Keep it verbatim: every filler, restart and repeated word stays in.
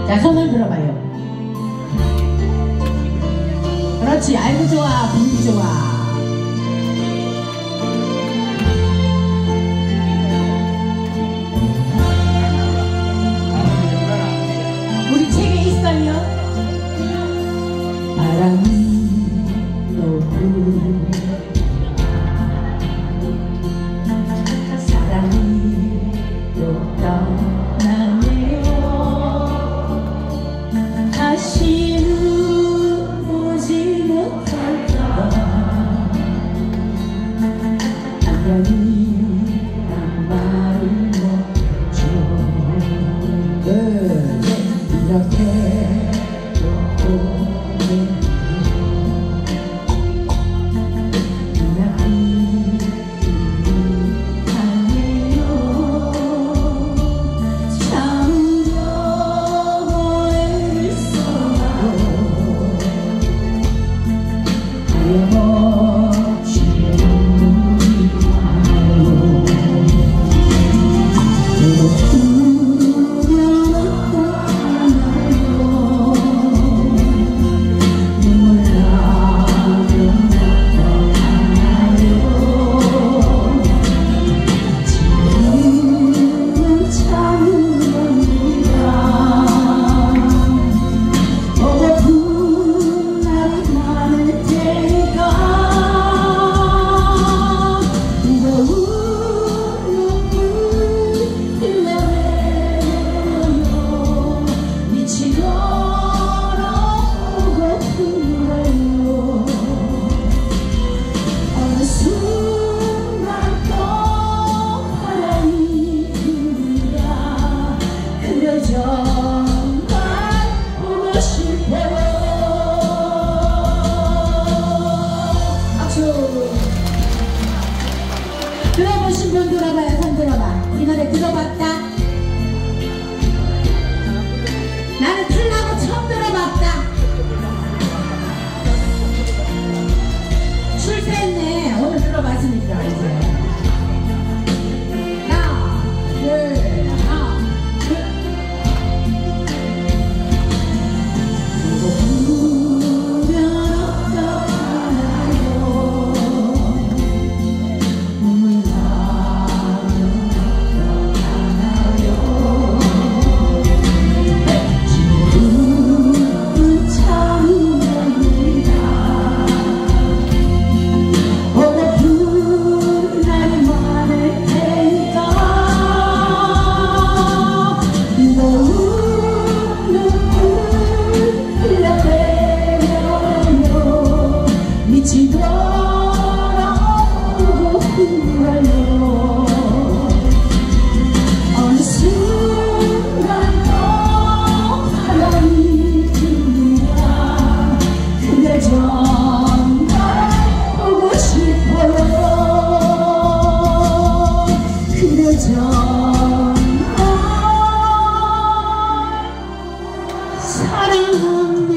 자, 손을 들어봐요. 그렇지. 아이고 좋아. 분위기 좋아. 우리 책에 있어요. 바람이 높고 사랑이 또 떠나네요. 다시는 오지 못할까. 안녕이란 말을 못줘. 이렇게 또 오네. 들어보신 분 들어봐요. 손 들어봐. 이 노래 들어봤다? 나는 틀라고 처음 들어봤다. 출세했네. 오늘 들어봤으니까 이제. 하나, 둘, 하나, 둘. 사랑합니다.